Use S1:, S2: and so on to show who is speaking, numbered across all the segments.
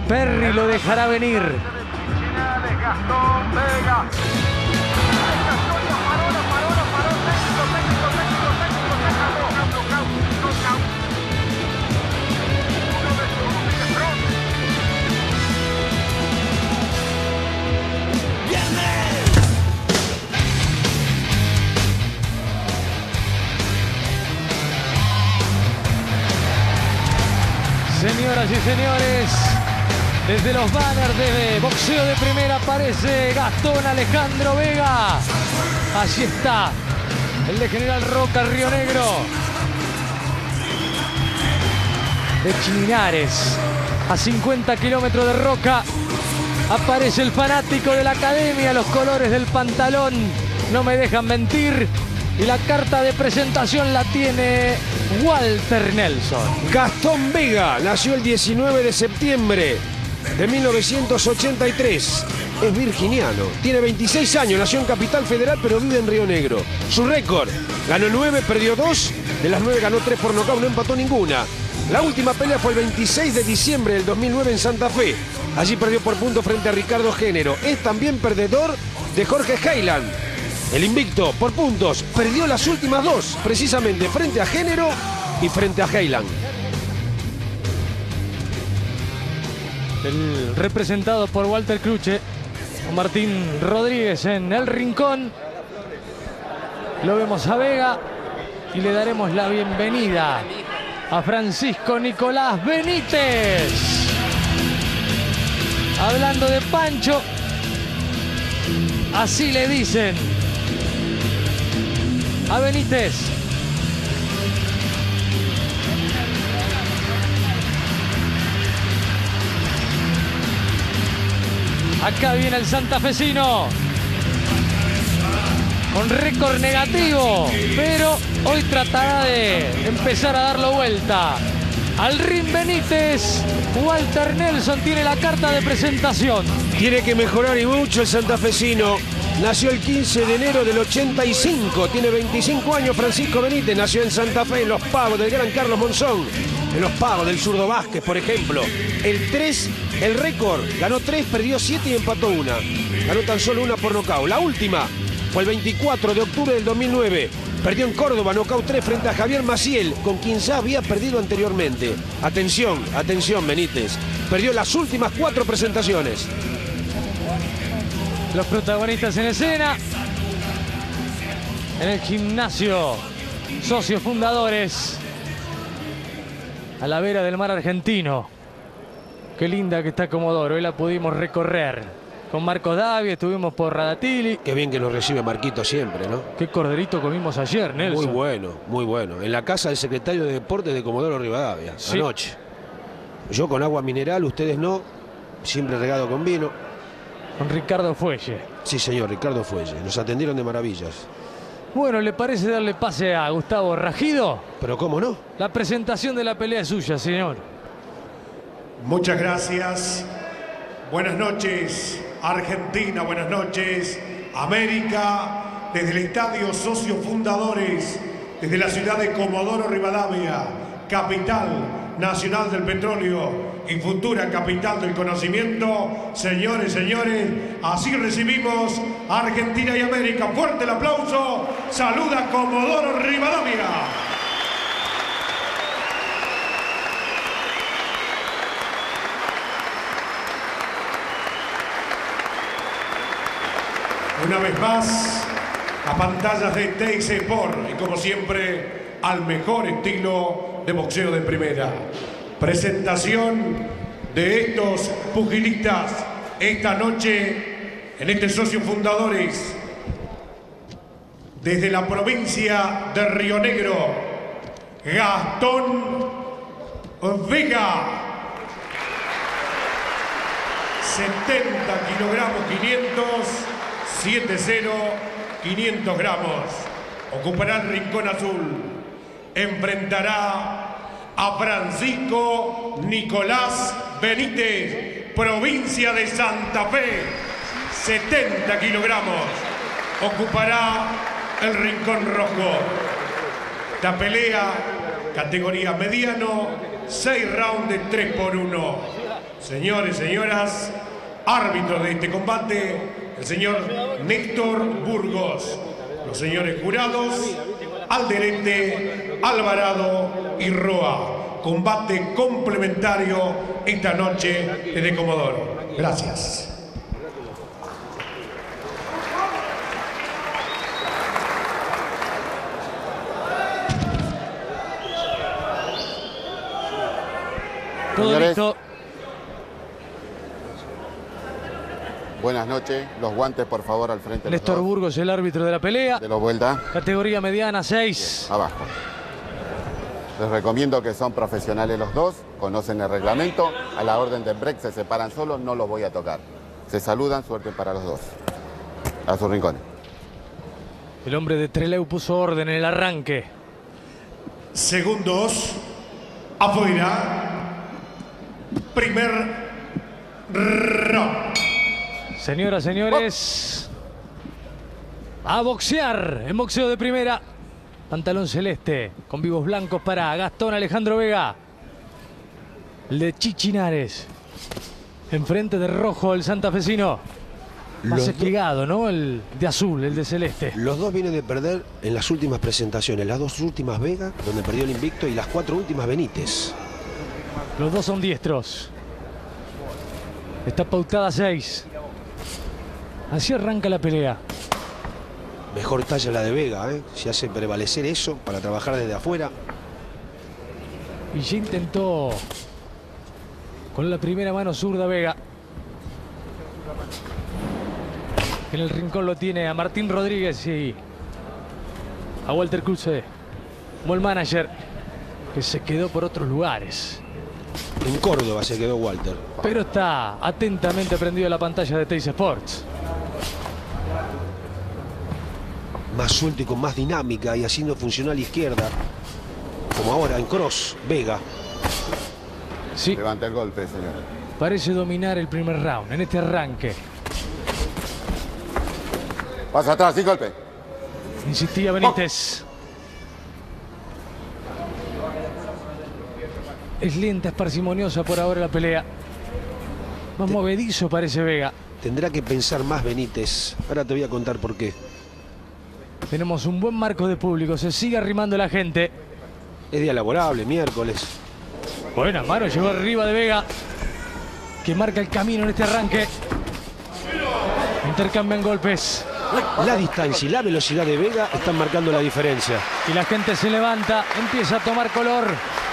S1: Perry lo dejará venir.
S2: Gastón Vega.
S1: Señoras y señores, desde los banners de Boxeo de Primera aparece Gastón Alejandro Vega. Allí está, el de General Roca, Río Negro. De Chinares, a 50 kilómetros de Roca, aparece el fanático de la academia. Los colores del pantalón no me dejan mentir. Y la carta de presentación la tiene Walter Nelson.
S3: Gastón Vega nació el 19 de septiembre de 1983. Es virginiano. Tiene 26 años. Nació en Capital Federal, pero vive en Río Negro. Su récord: ganó 9, perdió 2. De las 9 ganó 3 por nocaut, no empató ninguna. La última pelea fue el 26 de diciembre del 2009 en Santa Fe. Allí perdió por puntos frente a Ricardo Género. Es también perdedor de Jorge Heiland. El invicto por puntos perdió las últimas 2, precisamente frente a Género y frente a Heiland.
S1: El representado por Walter Cruche, Martín Rodríguez en el rincón. Lo vemos a Vega y le daremos la bienvenida a Francisco Nicolás Benítez. Hablando de Pancho, así le dicen a Benítez. Acá viene el santafesino con récord negativo, pero hoy tratará de empezar a darlo vuelta. Al ring Benítez, Walter Nelson tiene la carta de presentación.
S3: Tiene que mejorar y mucho el santafesino. Nació el 15 de enero del 85, tiene 25 años Francisco Benítez, nació en Santa Fe, en Los Pagos del gran Carlos Monzón, en Los Pagos del zurdo Vázquez, por ejemplo. El récord, ganó 3, perdió 7 y empató 1. Ganó tan solo 1 por nocaut. La última fue el 24 de octubre del 2009. Perdió en Córdoba, nocaut 3 frente a Javier Maciel, con quien ya había perdido anteriormente. Atención, atención Benítez. Perdió las últimas 4 presentaciones.
S1: Los protagonistas en escena. En el gimnasio, socios fundadores. A la vera del mar argentino. Qué linda que está Comodoro. Hoy la pudimos recorrer. Con Marcos Davia, estuvimos por Radatili.
S3: Qué bien que nos recibe Marquito siempre, ¿no?
S1: Qué corderito comimos ayer, Nelson.
S3: Muy bueno, muy bueno. En la casa del secretario de Deportes de Comodoro Rivadavia,
S1: sí.
S3: Anoche. Yo con agua mineral, ustedes no. Siempre regado con vino.
S1: Con Ricardo Fuelle.
S3: Sí, señor, Ricardo Fuelle. Nos atendieron de maravillas.
S1: Bueno, ¿le parece darle pase a Gustavo Ragido?
S3: Pero ¿cómo no?
S1: La presentación de la pelea es suya, señor.
S4: Muchas gracias. Buenas noches, Argentina. Buenas noches, América. Desde el Estadio Socios Fundadores, desde la ciudad de Comodoro Rivadavia, capital nacional del petróleo y futura capital del conocimiento. Señores, señores, así recibimos a Argentina y América. Fuerte el aplauso. Saluda Comodoro Rivadavia. Una vez más, a pantallas de TIC Sport y como siempre, al mejor estilo de boxeo de primera. Presentación de estos pugilistas esta noche en este Socios Fundadores. Desde la provincia de Río Negro, Gastón Vega. 70 kilogramos 500. 7-0, 500 gramos. Ocupará el rincón azul. Enfrentará a Francisco Nicolás Benítez, provincia de Santa Fe. 70 kilogramos. Ocupará el rincón rojo. Esta pelea, categoría mediano, 6 rounds de 3 por 1. Señores, señoras, árbitros de este combate, el señor Néctor Burgos. Los señores jurados, Alderete, Alvarado y Roa. Combate complementario esta noche desde Comodoro. Gracias.
S1: Todo
S2: Señores,
S1: listo.
S2: buenas noches. Los guantes, por favor, al frente.
S1: Néstor Burgos, el árbitro de la pelea.
S2: De los vuelta.
S1: Categoría mediana, 6.
S2: Abajo. Les recomiendo que son profesionales los dos, conocen el reglamento. A la orden del break se separan solos, no los voy a tocar. Se saludan, suerte para los dos. A sus rincones.
S1: El hombre de Trelew puso orden en el arranque.
S4: Segundos, afuera. Primer round.
S1: Señoras, señores, a boxear en boxeo de primera. Pantalón celeste con vivos blancos para Gastón Alejandro Vega. El de Chichinares. Enfrente de rojo el santafesino. Más espigado, ¿no? El de azul, el de celeste.
S3: Los dos vienen de perder en las últimas presentaciones. Las dos últimas Vega, donde perdió el invicto, y las 4 últimas Benítez.
S1: Los dos son diestros. Está pautada 6. Así arranca la pelea.
S3: Mejor talla la de Vega, ¿eh? Se hace prevalecer eso para trabajar desde afuera.
S1: Y ya intentó con la primera mano zurda Vega. En el rincón lo tiene a Martín Rodríguez y a Walter Cruce, como el manager, que se quedó por otros lugares.
S3: En Córdoba se quedó Walter.
S1: Pero está atentamente prendido a la pantalla de Teis Sports.
S3: Más suelto y con más dinámica y haciendo funcionar a la izquierda. Como ahora en cross, Vega.
S1: Sí,
S2: Levanta el golpe, señor.
S1: parece dominar el primer round en este arranque.
S2: Pasa atrás, sin golpe.
S1: Insistía Benítez. Es lenta, es parsimoniosa por ahora la pelea. Más movedizo parece Vega.
S3: Tendrá que pensar más Benítez. Ahora te voy a contar por qué.
S1: Tenemos un buen marco de público, se sigue arrimando la gente.
S3: Es día laborable, miércoles.
S1: Buena mano, llegó arriba de Vega, que marca el camino en este arranque. Intercambian golpes.
S3: La distancia y la velocidad de Vega están marcando la diferencia.
S1: Y la gente se levanta, empieza a tomar color.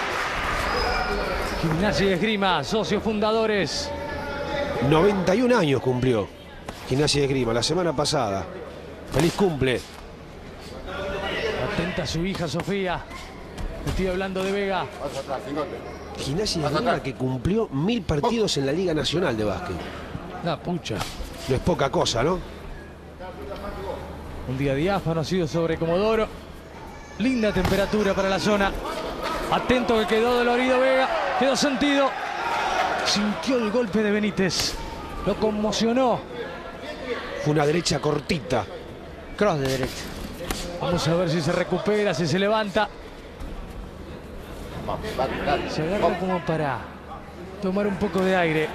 S1: Gimnasia y Esgrima, socios fundadores.
S3: 91 años cumplió Gimnasia de Esgrima la semana pasada. Feliz cumple.
S1: Atenta a su hija Sofía. Estoy hablando de Vega.
S2: Pasa atrás, sin golpe.
S3: Gimnasia de Esgrima que cumplió 1000 partidos en la Liga Nacional de Básquet.
S1: La pucha.
S3: No es poca cosa, ¿no?
S1: Un día diáfano ha sido sobre Comodoro. Linda temperatura para la zona. Atento que quedó dolorido Vega. Quedó sentido. Sintió el golpe de Benítez. Lo conmocionó.
S3: Fue una derecha cortita.
S1: Cross de derecha. Vamos a ver si se recupera, si se levanta. Se agarra como para tomar un poco de aire.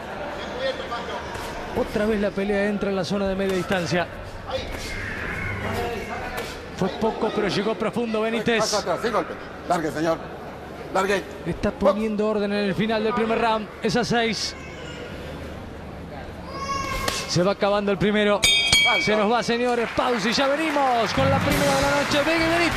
S1: Otra vez la pelea entra en la zona de media distancia. Fue poco, pero llegó profundo
S2: Pasa
S1: Benítez.
S2: atrás, sin golpe. Largue, señor. Largue.
S1: Está poniendo orden en el final del primer round. Es a 6. Se va acabando el primero. Se nos va, señores. Pausa y ya venimos con la primera de la noche. Vega y Benítez.